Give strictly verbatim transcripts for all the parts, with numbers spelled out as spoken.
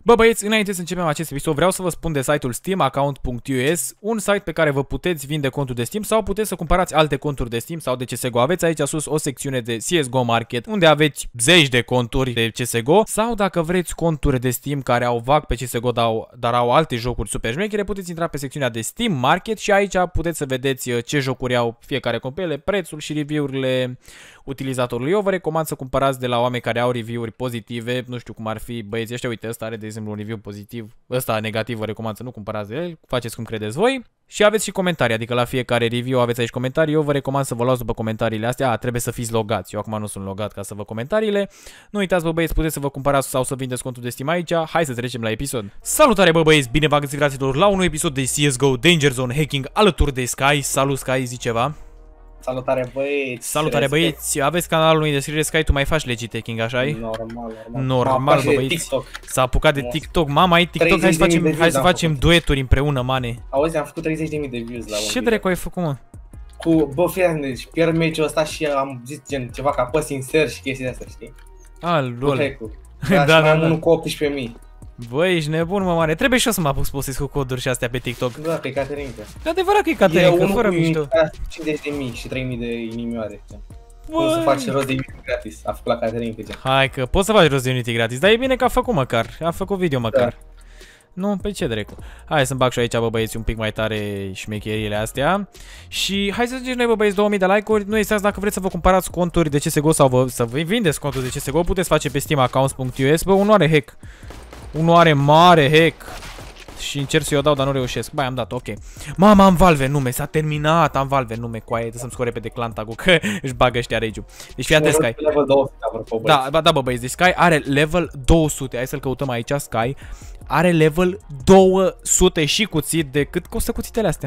Bă băieți, înainte să începem acest episod, vreau să vă spun de site-ul steam account punct u s, un site pe care vă puteți vinde conturi de Steam sau puteți să cumpărați alte conturi de Steam sau de C S G O. Aveți aici sus o secțiune de C S G O Market, unde aveți zeci de conturi de C S G O, sau dacă vreți conturi de Steam care au vag pe C S G O, dar au alte jocuri super șmechere, puteți intra pe secțiunea de Steam Market și aici puteți să vedeți ce jocuri au fiecare cont pe ele, prețul și review-urile utilizatorului. Eu vă recomand să cumpărați de la oameni care au review-uri pozitive, nu știu cum ar fi băieții ăștia, uite, ăsta are de exemplu un review pozitiv, ăsta negativ, vă recomand să nu cumpărați de el, faceți cum credeți voi. Și aveți și comentarii, adică la fiecare review aveți aici comentarii, eu vă recomand să vă luați după comentariile astea, a, trebuie să fiți logați, eu acum nu sunt logat ca să văd comentariile. Nu uitați, bă băieți, puteți să vă cumpărați sau să vindeți contul de Steam aici, hai să trecem la episod. Salutare, bă băieți, bine v-am găsit, fraților, la un nou episod de C S G O Danger Zone Hacking alături de Sky. Salut, Sky, zi ceva. Salutare băieți! Salutare băieți! Aveți canalul lui de descriere, Sky, tu mai faci legit hacking, așa-i? Normal, normal. Normal, bă băieți. S-a apucat de TikTok. Mama, ai TikTok, hai să facem, hai să facem dueturi împreună, mane. Auzi, am făcut treizeci de mii de views la un Ce dracu ai făcut, mă? Cu, bă, fie, deci pierd meciul ăsta și am zis gen ceva ca păs insert și chestii de astea, știi? Ah, lol. Da, da, da. Unul cu optsprezece mii. Bă, ești nebun, mă, mare. Trebuie și eu să mă apuc să postez cu coduri și astea pe TikTok. Da, pe Caterinca. E adevărat că e Caterinca, fără mișto. cincizeci de mii și trei mii de inimioare. Cum să faci rost de Unity gratis? A făcut la Caterinca. Hai că poți să faci rost de Unity gratis, dar e bine că a făcut măcar. A făcut video măcar. Da. Nu, pe ce dracu. Hai să-mi bag și aici, bă băieți, un pic mai tare șmecheriile astea. Și hai să zicem noi, bă băieți, două mii de like-uri. Nu uitați, dacă vreți să vă cumpărați conturi de C S G O sau vă, să vă vindeți conturi de C S G O, puteți face pe steam account punct u s. Bă, unul are hack. Unul are mare hack. Și încerc să-i o dau, dar nu reușesc. Bai, am dat, ok. Mama, am Valve nume, s-a terminat, am Valve nume, coaie, să-mi scor repede clan tag-ul, că își bagă ăștia rage-ul. Deci fii atent, Sky. Level două sute, apropo, da, da, da, bă băieți, deci Sky are level două sute, hai să-l căutăm aici, Sky. Are level două sute și cuțit, de cât costă cuțitele astea?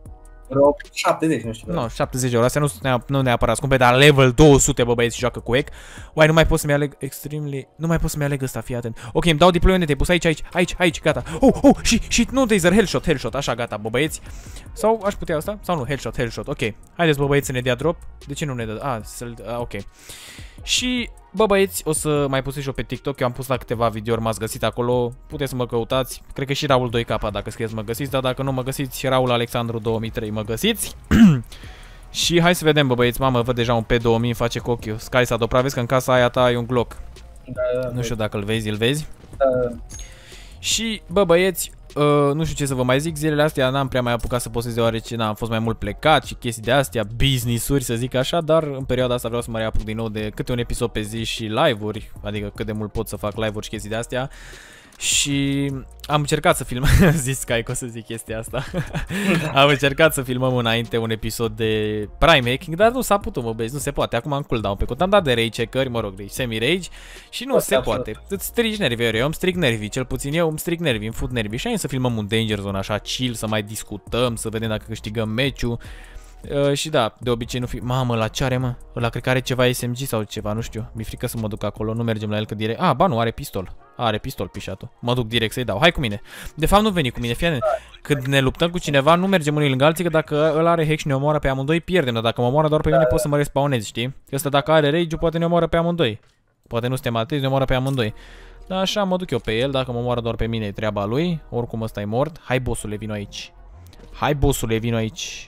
Vreo șaptezeci, nu știu. Nu, șaptezeci de euro, astea nu sunt nu neapărat scumpe, dar level două sute, bă băieți, și joacă cu hack. Uai, nu mai pot să-mi aleg extremely, nu mai pot să-mi aleg ăsta, fii atent. Ok, îmi dau deploy unde te-ai pus, aici, aici, aici, aici, gata. Oh, oh, și, și, nu, taser, headshot, headshot, așa, gata, bă băieți. Sau aș putea asta? Sau nu, headshot, headshot, ok. Haideți, bă băieți, să ne dea drop. De ce nu ne dă? Ah, să-l, ah, ok. Și, bă băieți, o să mai pus și eu pe TikTok, eu am pus la câteva videouri, m-ați găsit acolo, puteți să mă căutați, cred că și Raul doi K dacă scrieți mă găsiți, dar dacă nu mă găsiți, Raul Alexandru două mii trei mă găsiți. Și hai să vedem, bă băieți, mamă, văd deja un P două mii, face cu ochiul. Sky s-a doprat, vezi că în casa aia ta ai un Glock. Da, da, nu știu dacă îl vezi, îl vezi? Da. Și, bă băieți, uh, nu știu ce să vă mai zic, zilele astea n-am prea mai apucat să postez deoarece n-am fost mai mult plecat și chestii de astea, business-uri să zic așa, dar în perioada asta vreau să mă reapuc din nou de câte un episod pe zi și live-uri, adică cât de mult pot să fac live-uri și chestii de astea. Și am încercat să filmăm, zis Sky că o să zic chestia asta. Am încercat să filmăm înainte un episod de Prime Hacking, dar nu s-a putut, mă băieți, nu se poate. Acum am cooldown pe cont, am dat de rage check-ări, mă rog, de semi-rage și nu se poate. Îți strici nervii, eu îmi stric nervii, cel puțin eu îmi stric nervii, îmi fut nervii. Și hai să filmăm un Danger Zone așa chill, să mai discutăm, să vedem dacă câștigăm meciul. Uh, și da, de obicei nu fi... Mamă, la ce are, mă? Ăla cred că are ceva S M G sau ceva, nu știu. Mi-e frică să mă duc acolo, nu mergem la el că direct... Ah, ba nu, are pistol. Are pistol pișatul. Mă duc direct să-i dau. Hai cu mine. De fapt nu veni cu mine, fii. Când ne luptăm cu cineva, nu mergem unii lângă alții, că dacă ăla are hack și ne omoară pe amândoi, pierdem. Dar dacă mă omoară doar pe mine, pot să mă respawnez, știi? Că ăsta dacă are rage, poate ne omoară pe amândoi. Poate nu suntem atâți, ne omoară pe amândoi. Dar așa mă duc eu pe el, dacă mă omoară doar pe mine, e treaba lui. Oricum ăsta e mort. Hai, bossule, vino aici. Hai, bossule, vino aici.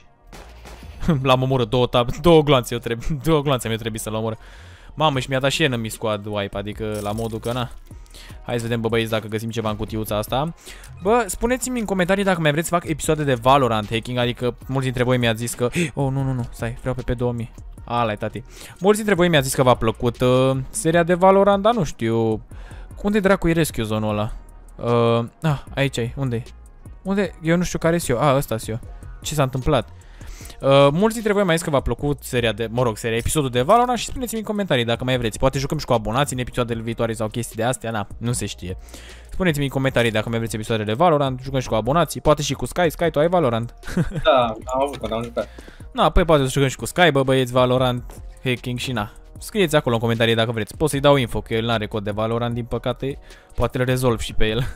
L-am omorât, două, două gloanțe, eu trebuie, două gloanțe mi-o trebuie să-l omor. Mamă, și mi-a dat și enemy squad wipe, adică la modul că na. Hai să vedem, bă băieți, dacă găsim ceva în cutiuța asta. Bă, spuneți-mi în comentarii dacă mai vreți să fac episoade de Valorant hacking, adică mulți dintre voi mi-ați zis că... Oh, nu, nu, nu, stai, vreau pe P două mii. Ala-i, tati. Mulți dintre voi mi-ați zis că v-a plăcut uh, seria de Valorant, dar nu știu... Unde dracu e rescue zone-ul ăla? Uh, ah, aici e, unde-i? Unde? Eu nu știu care-s eu. Ah, ăsta-s eu. Ce s-a întâmplat? Uh, mulți dintre voi mai zis că v-a plăcut seria de, mă rog, seria, episodul de Valorant și spuneți-mi în comentarii dacă mai vreți. Poate jucăm și cu abonații în episoadele viitoare sau chestii de astea, na, nu se știe. Spuneți-mi în comentarii dacă mai vreți episoadele de Valorant, jucăm și cu abonații, poate și cu Sky. Sky, tu ai Valorant? Da, am avut, am jucat. Na, păi poate să jucăm și cu Sky, bă băieți, Valorant, hacking și na. Scrieți acolo în comentarii dacă vreți. Pot să-i dau info, că el n-are cod de Valorant, din păcate, poate îl rezolv și pe el.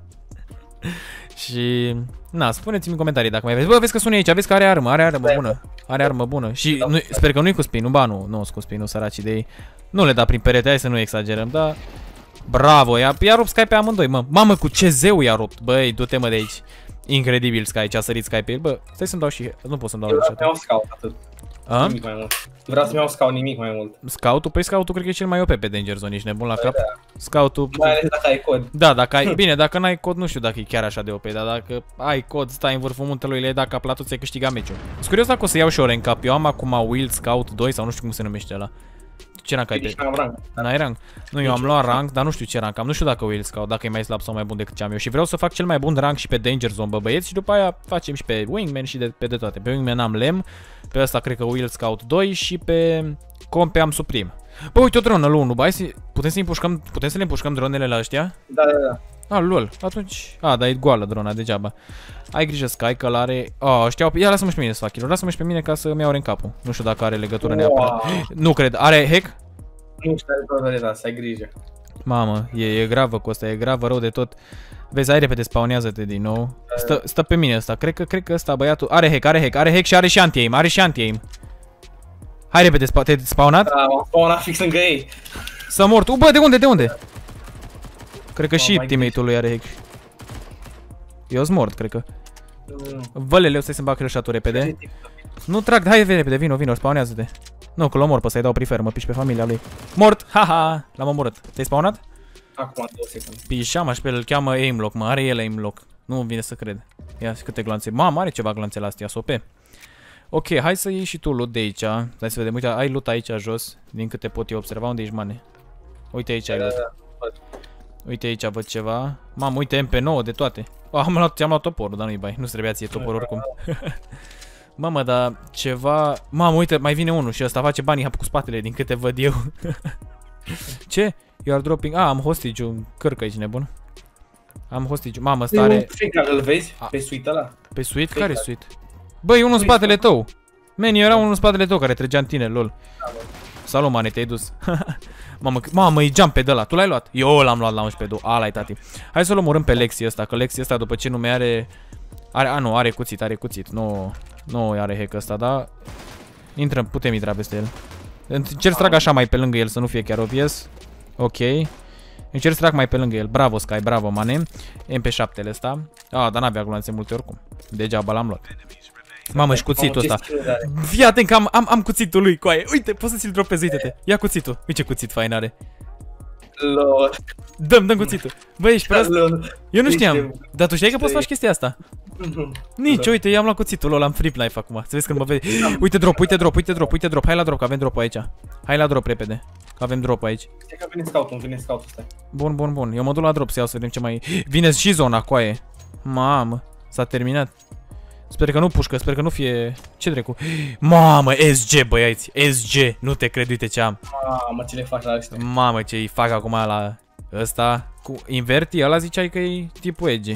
Și... Na, spuneți-mi în comentarii dacă mai vreți. Bă, vezi că sună aici, vezi că are armă, are armă bună. Are armă bună. Și nu, sper că nu-i cu spin, nu, ba nu, nu cu spin, nu săraci de ei. Nu le da prin perete, hai să nu exagerăm, dar... Bravo, i-a, i-a rupt Sky pe amândoi, mă. Mamă, cu ce zeu i-a rupt. Băi, du-te mă de aici. Incredibil Sky, ce a sărit Sky pe el. Bă, stai să-mi dau și... Nu pot să-mi dau Vreau să-mi iau scout, atât. A? Nimic mai mult. Vreau să-mi iau scout, nimic mai mult. Scout-ul? Păi Scout-ul cred că e cel mai O P pe Danger Zone, ești nebun la cap? Da. Scout-ul... Mai ales dacă ai cod. Da, dacă ai... Bine, dacă n-ai cod, nu știu dacă e chiar așa de O P, dar dacă ai cod, stai în vârful muntelui, le dai cap la tot, ți-ai câștigat meciul. Sunt curios dacă o să iau și o rank up. Eu am acum Will Scout doi sau nu știu cum se numește ăla. Ce rank ai pe? N-ai rank? Nu, eu am luat rank, dar nu știu ce rank am. Nu știu dacă Will Scout, dacă e mai slab sau mai bun decât ce am eu. Și vreau să fac cel mai bun rank și pe Danger Zone, bă băieți, și după aia facem și pe Wingman și de, pe de toate. Pe Wingman am Lem, pe ăsta cred că Will Scout doi și pe Compe am Supreme. Bă, uite o dronă, lol, nu, bă, să... putem să împușcăm, putem să le împușcăm dronele la ăștia? Da, da, da. Ah, lol, atunci... A, dar e goală drona, degeaba. Ai grijă, Sky, că l-are... Oh, știau... Ia, lasă-mă și pe mine să fac kill-uri, lasă-mă și pe mine ca să-mi iau în capul. Nu știu dacă are legătură neapărat. Nu cred, are hack? Nu știu, are doar să ai grijă. Mamă, e, e gravă cu asta, e gravă rău de tot. Vezi, ai repede, spawnează-te din nou. Stă, stă pe mine ăsta, cred că, cred că ăsta băiatul... Are hack, are hack, are hack și are și anti-aim, are și anti-aim. Hai repede, spa te-ai spawnat? Da, m-am spawnat fix lângă ei. S-a mort. U, bă, de unde, de unde? Cred că și teammate-ul lui are hack. Eu sunt mort, cred că. Văleleu, stai să-mi bag headshot-ul repede. Nu trag, hai repede, vino, vino, spawnează-te. Nu, că l-am mort pe să-i dau prefer, mă piși pe familia lui. Mort, haha, l-am omorât. Te-ai spawnat? Acum două secunde. Pișama și pe el îl cheamă aimlock, mă, are el aimlock. Nu vine să cred. Ia câte glanțe. Mamă, are ceva glanțele astea, S O P. Ok, hai să iei și tu loot de aici. Hai să vedem, uite, ai loot aici jos, din câte pot eu observa. Unde ești, mane? Uite aici ai loot. Uite aici văd ceva. Mamă, uite M P nouă de toate. Oh, am luat, am luat toporul, dar nu-i bai. Nu-ți trebuia ție topor oricum. Mamă, dar ceva... Mamă, uite, mai vine unul și ăsta face banii cu spatele, din câte văd eu. Ce? You are dropping... Ah, am hostage-ul. Cărcă aici, nebun. Am hostage-ul. Mamă, ăsta are... Îl vezi? Pe suite ăla? Pe suite? Care suite? Băi, unul în spatele tău. Man, era unul în spatele tău care trăgea în tine, lol. Salut, mane, te-ai dus. Mamă, mamă, e jump pe de ăla. Tu l-ai luat? Eu l-am luat la unsprezece. Ala-i, tati. Hai să-l omorâm pe Lexi ăsta, că Lexi ăsta după ce nu mai are... Are, a, nu, are cuțit, are cuțit. Nu, nu are hack ăsta, dar... Intrăm, putem intra peste el. Încerc să trag așa mai pe lângă el, să nu fie chiar obvious. Ok. Încerc să trag mai pe lângă el. Bravo, Sky, bravo, mane. M P șapte-le ăsta. Ah, dar n-avea gloanțe multe oricum. Degeaba l-am luat. Mamă, și cuțitul ăsta. Fii atent că am, am, am cuțitul lui, coaie. Uite, poți să ți-l dropezi, uite-te. Ia cuțitul. Uite ce cuțit fain are. Lol. Dăm, dăm cuțitul. Băi, ești prost? Eu nu știam. Dar tu știai că poți să faci chestia asta? Nici, uite, i-am luat cuțitul lol, am free life acum. Să vezi când mă vezi. Uite drop, uite drop, uite drop, uite drop. Hai la drop, că avem drop aici. Hai la drop repede. Că avem drop aici. Stai că vine scout-ul, vine scout-ul, stai. Bun, bun, bun. Eu mă duc la drop să iau să vedem ce mai... Vine și zona, coaie. Mamă, s-a terminat. Sper că nu pușcă, sper că nu fie... Ce dracu? Mamă, S G, băiați, S G, nu te cred, uite ce am. Mamă, ce le faci la ăștia? Mamă, ce îi fac acum la ăsta. Cu inverti, ăla ziceai că e tipul edge.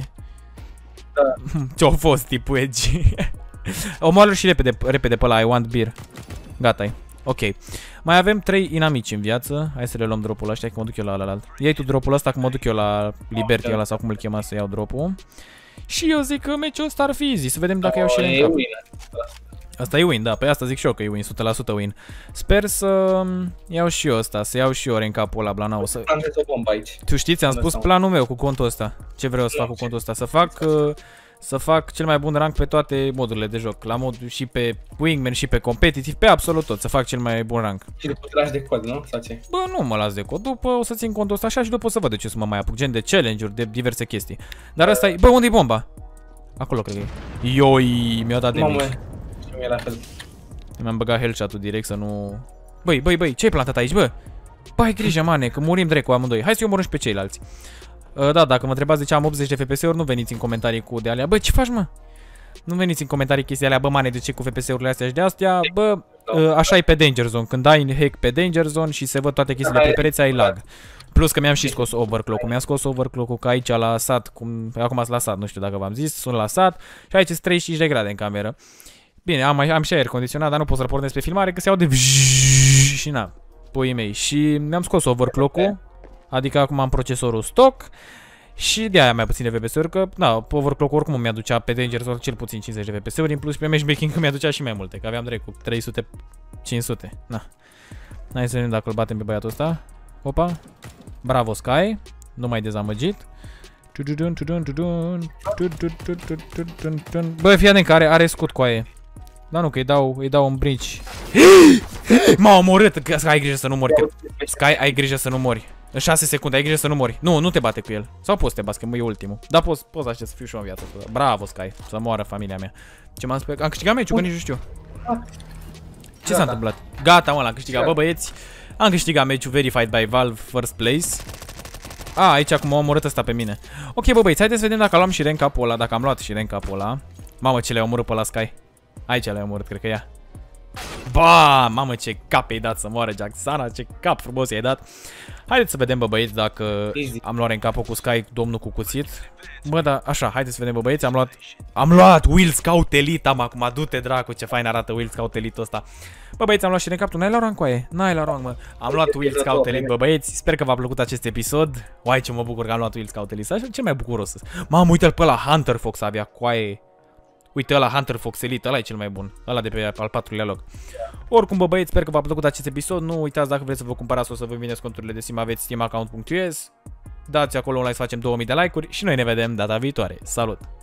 Da. Ce-a fost tipul edge? Omoară și repede, repede pe ăla, I want beer. Gata-i. Ok. Mai avem trei inamici în viață. Hai să le luăm dropul ăsta, că mă duc eu la ălalt. Iei tu dropul ăsta, că mă duc eu la Liberty ăla sau cum îl chema să iau dropul. Și eu zic că meciul ăsta ar fi easy, să vedem dacă iau și el în cap. Asta e win, da, pe asta zic și eu că e win, o sută la sută win. Sper să iau și eu ăsta, să iau și eu în capul ăla Blanau. Să... o bombă aici. Tu știi, ți-am spus planul meu cu contul ăsta. Ce vreau să fac cu contul ăsta? Să fac... Să fac cel mai bun rank pe toate modurile de joc. La modul și pe Wingman și pe competitiv, pe absolut tot. Să fac cel mai bun rank. Și după te lași de cod, nu? Sau ce? Bă, nu mă las de cod. După o să țin contul ăsta așa și după o să văd de ce să mă mai apuc. Gen de challenge-uri, de diverse chestii. Dar ăsta e... Bă, unde-i bomba? Acolo cred că e. Ioi, mi-a dat de mici. Și mi-e la fel. Mi-am băgat headshot-ul direct să nu... Băi, băi, băi, ce-ai plantat aici, bă? Bă, ai grijă, mane, că murim drept cu amândoi. Hai să-i omorâm și pe ceilalți. Uh, da, dacă mă întrebați de ce am optzeci de F P S-uri, nu veniți în comentarii cu de alea. Bă, ce faci, mă? Nu veniți în comentarii chestii alea, bă, mane, de ce cu F P S-urile astea și de astea. Bă, uh, așa e pe Danger Zone. Când ai hack pe Danger Zone și se văd toate chestiile pe pereți, ai lag. Plus că mi-am și scos overclock-ul. Mi-am scos overclock-ul că aici la sat, cum... acum sunt la sat, nu știu dacă v-am zis, sunt la sat și aici sunt treizeci și cinci de grade în cameră. Bine, am, am și aer condiționat, dar nu pot să-l pornesc pe filmare, că se aude și na, puii mei. Și mi-am scos overclock-ul, adică acum am procesorul stock și de aia mai puține F P S-uri, că na, overclock-ul oricum mi-aducea pe Danger Zone cel puțin cincizeci de F P S-uri, în plus pe matchmaking mi-aducea și mai multe, că aveam drept cu trei sute cinci sute. Na. Hai să vedem dacă îl batem pe băiatul ăsta. Opa. Bravo, Sky. Nu mai dezamăgit. Bă, fii atent că are, are scut cu aia. Da, nu, că îi dau, îi dau un bridge. M-a omorât. Sky, ai grijă să nu mori. Sky, ai grijă să nu mori. În șase secunde, ai grijă să nu mori. Nu, nu te bate cu el. Sau poți să te bați, că e ultimul. Dar poți, poți așa să fiu și eu în viață. Bravo, Sky. Să moară familia mea. Ce m-am spus? Am câștigat meciul, că nici nu știu. Ce s-a întâmplat? Gata, mă, l-am câștigat. Bă, băieți, am câștigat meciul verified by Valve first place. A, aici acum m-a omorât ăsta pe mine. Ok, bă, băieți, haideți să vedem dacă luam și rank up-ul ăla. Dacă am luat și rank up-ul ăla. Mamă, ce le-ai omorât pe la Sky. Aici le-ai omorât, cred că ea. Ba, mamă, ce cap i-ai dat să moară Jacksana, ce cap frumos i-ai dat. Haideți să vedem, bă, băieți, dacă am luat rank up-ul cu Sky, domnul cu cuțit. Bă, da, așa, haideți să vedem, bă, băieți, am luat Am luat Will Scout Elite, am acum, du-te dracu, ce fain arată Will Scout Elite ăsta. Bă, băieți, am luat și rank up-ul, n-ai la rank cu aia? N-ai la rank, mă. Am luat Will Scout Elite, bă, băieți, sper că v-a plăcut acest episod. Uai, ce mă bucur că am luat Will Scout Elite, așa, ce mai bucuros. Mamă, uite-l pe ăla, Hunter Fox avea coaie. Uite ăla, Hunter Fox Elite, ăla e cel mai bun. Ăla de pe al patrulea loc. Oricum, bă, băieți, sper că v-a plăcut acest episod. Nu uitați, dacă vreți să vă cumpărați sau să vă vindeți conturile de Steam, aveți steam account punct u s. Dați acolo un like să facem două mii de like-uri și noi ne vedem data viitoare. Salut!